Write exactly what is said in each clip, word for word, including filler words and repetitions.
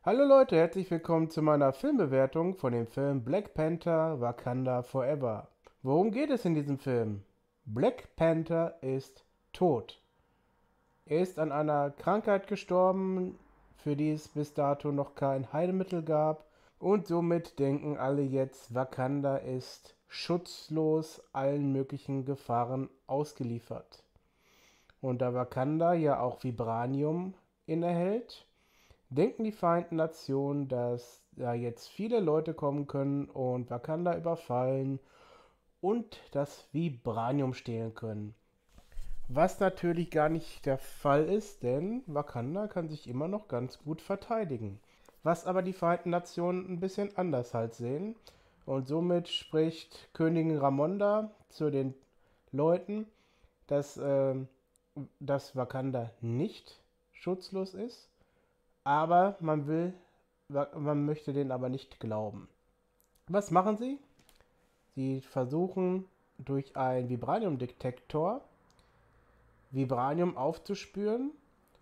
Hallo Leute, herzlich willkommen zu meiner Filmbewertung von dem Film Black Panther Wakanda Forever. Worum geht es in diesem Film? Black Panther ist tot. Er ist an einer Krankheit gestorben, für die es bis dato noch kein Heilmittel gab, und somit denken alle jetzt, Wakanda ist schutzlos allen möglichen Gefahren ausgeliefert. Und da Wakanda ja auch Vibranium innehält, denken die Vereinten Nationen, dass da jetzt viele Leute kommen können und Wakanda überfallen und das Vibranium stehlen können. Was natürlich gar nicht der Fall ist, denn Wakanda kann sich immer noch ganz gut verteidigen. Was aber die Vereinten Nationen ein bisschen anders halt sehen. Und somit spricht Königin Ramonda zu den Leuten, dass, äh, dass Wakanda nicht schutzlos ist, aber man will, man möchte denen aber nicht glauben. Was machen sie? Sie versuchen durch einen Vibraniumdetektor Vibranium aufzuspüren,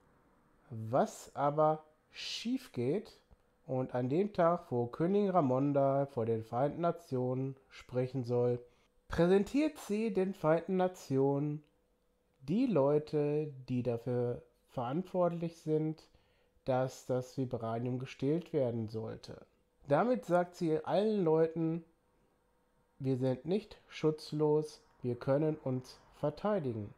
was aber schief geht. Und an dem Tag, wo Königin Ramonda vor den Vereinten Nationen sprechen soll, präsentiert sie den Vereinten Nationen die Leute, die dafür verantwortlich sind, dass das Vibranium gestählt werden sollte. Damit sagt sie allen Leuten, wir sind nicht schutzlos, wir können uns verteidigen.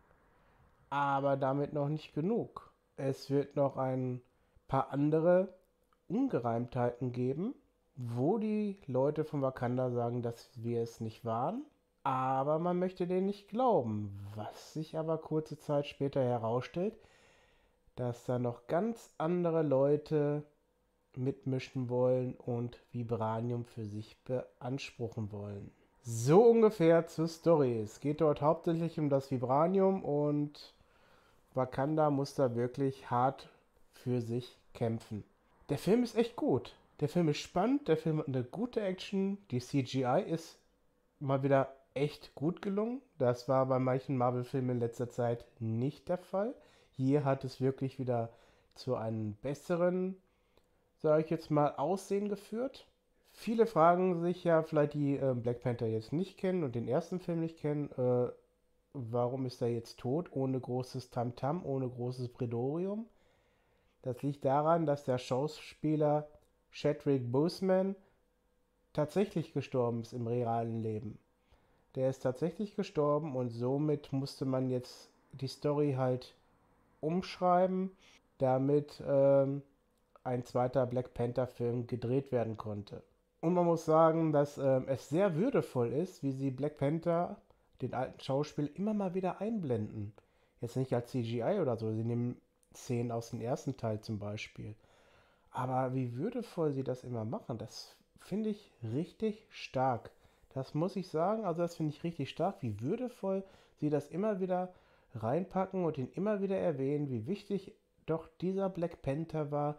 Aber damit noch nicht genug. Es wird noch ein paar andere Ungereimtheiten geben, wo die Leute von Wakanda sagen, dass wir es nicht waren. Aber man möchte denen nicht glauben, was sich aber kurze Zeit später herausstellt, dass da noch ganz andere Leute mitmischen wollen und Vibranium für sich beanspruchen wollen. So ungefähr zur Story. Es geht dort hauptsächlich um das Vibranium und Wakanda muss da wirklich hart für sich kämpfen. Der Film ist echt gut. Der Film ist spannend, der Film hat eine gute Action, die C G I ist mal wieder echt gut gelungen. Das war bei manchen Marvel-Filmen in letzter Zeit nicht der Fall. Hier hat es wirklich wieder zu einem besseren, sage ich jetzt mal, Aussehen geführt. Viele fragen sich ja, vielleicht die äh, Black Panther jetzt nicht kennen und den ersten Film nicht kennen, äh, warum ist er jetzt tot, ohne großes Tamtam, ohne großes Bredorium. Das liegt daran, dass der Schauspieler Chadwick Boseman tatsächlich gestorben ist im realen Leben. Der ist tatsächlich gestorben und somit musste man jetzt die Story halt umschreiben, damit ähm, ein zweiter Black Panther-Film gedreht werden konnte. Und man muss sagen, dass ähm, es sehr würdevoll ist, wie sie Black Panther, den alten Schauspiel, immer mal wieder einblenden. Jetzt nicht als C G I oder so, sie nehmen Szenen aus dem ersten Teil zum Beispiel. Aber wie würdevoll sie das immer machen, das finde ich richtig stark. Das muss ich sagen, also das finde ich richtig stark, wie würdevoll sie das immer wieder reinpacken und ihn immer wieder erwähnen, wie wichtig doch dieser Black Panther war.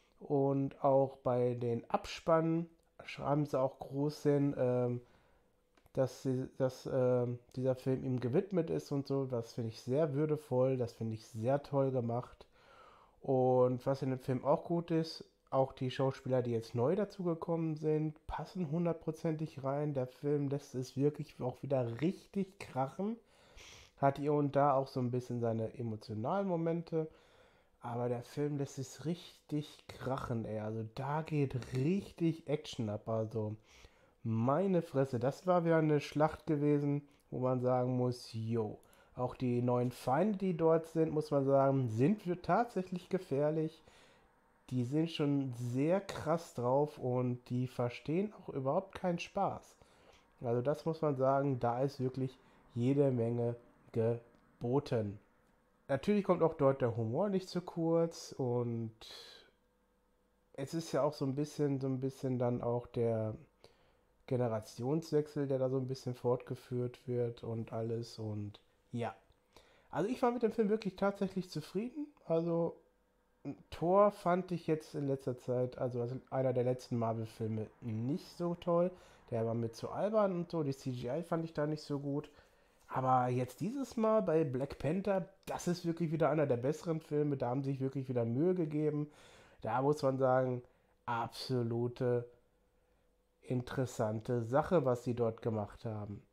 Und auch bei den Abspannen schreiben sie auch groß hin, ähm, dass, sie, dass ähm, dieser Film ihm gewidmet ist und so. Das finde ich sehr würdevoll, das finde ich sehr toll gemacht. Und was in dem Film auch gut ist, auch die Schauspieler, die jetzt neu dazugekommen sind, passen hundertprozentig rein. Der Film lässt es wirklich auch wieder richtig krachen. Hat hier und da auch so ein bisschen seine emotionalen Momente. Aber der Film lässt es richtig krachen, ey. Also da geht richtig Action ab. Also meine Fresse, das war wieder eine Schlacht gewesen, wo man sagen muss, yo. Auch die neuen Feinde, die dort sind, muss man sagen, sind wir tatsächlich gefährlich. Die sind schon sehr krass drauf und die verstehen auch überhaupt keinen Spaß. Also das muss man sagen, da ist wirklich jede Menge geboten. Natürlich kommt auch dort der Humor nicht zu kurz und es ist ja auch so ein bisschen, so ein bisschen dann auch der Generationswechsel, der da so ein bisschen fortgeführt wird und alles und ja. Also ich war mit dem Film wirklich tatsächlich zufrieden. Also Thor fand ich jetzt in letzter Zeit, also als einer der letzten Marvel-Filme, nicht so toll. Der war mir zu albern und so. Die C G I fand ich da nicht so gut. Aber jetzt dieses Mal bei Black Panther, das ist wirklich wieder einer der besseren Filme. Da haben sie sich wirklich wieder Mühe gegeben. Da muss man sagen, absolute interessante Sache, was sie dort gemacht haben.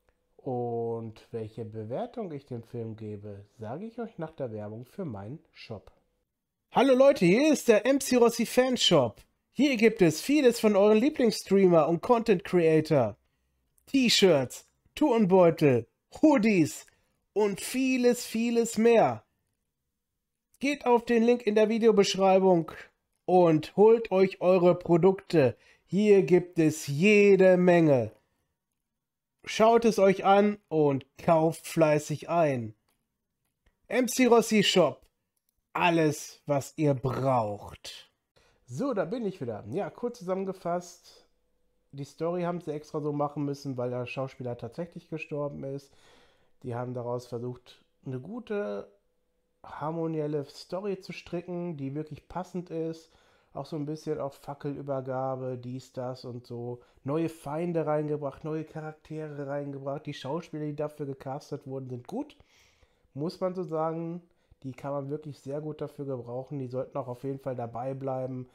Und welche Bewertung ich dem Film gebe, sage ich euch nach der Werbung für meinen Shop. Hallo Leute, hier ist der M C Rossi Fanshop. Hier gibt es vieles von euren Lieblingsstreamer und Content Creator. T-Shirts, Turnbeutel, Hoodies und vieles, vieles mehr. Geht auf den Link in der Videobeschreibung und holt euch eure Produkte. Hier gibt es jede Menge. Schaut es euch an und kauft fleißig ein. M C Rossi Shop. Alles, was ihr braucht. So, da bin ich wieder. Ja, kurz zusammengefasst. Die Story haben sie extra so machen müssen, weil der Schauspieler tatsächlich gestorben ist. Die haben daraus versucht, eine gute, harmonielle Story zu stricken, die wirklich passend ist. Auch so ein bisschen auf Fackelübergabe, dies, das und so. Neue Feinde reingebracht, neue Charaktere reingebracht. Die Schauspieler, die dafür gecastet wurden, sind gut. Muss man so sagen. Die kann man wirklich sehr gut dafür gebrauchen. Die sollten auch auf jeden Fall dabei bleiben.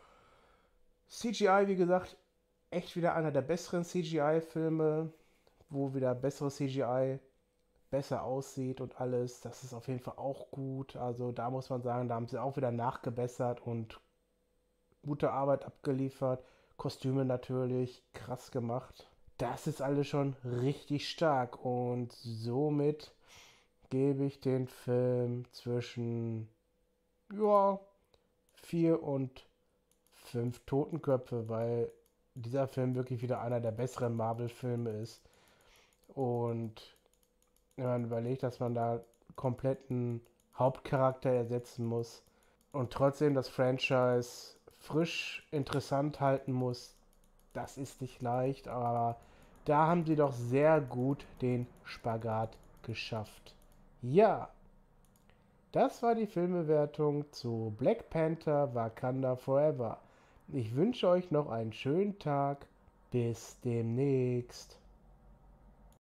C G I, wie gesagt, echt wieder einer der besseren C G I-Filme, wo wieder besseres C G I besser aussieht und alles. Das ist auf jeden Fall auch gut. Also da muss man sagen, da haben sie auch wieder nachgebessert und gute Arbeit abgeliefert. Kostüme natürlich krass gemacht. Das ist alles schon richtig stark und somit gebe ich den Film zwischen, ja, vier und fünf Totenköpfe, weil dieser Film wirklich wieder einer der besseren Marvel-Filme ist. Und wenn man überlegt, dass man da kompletten Hauptcharakter ersetzen muss und trotzdem das Franchise frisch interessant halten muss, das ist nicht leicht, aber da haben sie doch sehr gut den Spagat geschafft. Ja, das war die Filmbewertung zu Black Panther Wakanda Forever. Ich wünsche euch noch einen schönen Tag. Bis demnächst.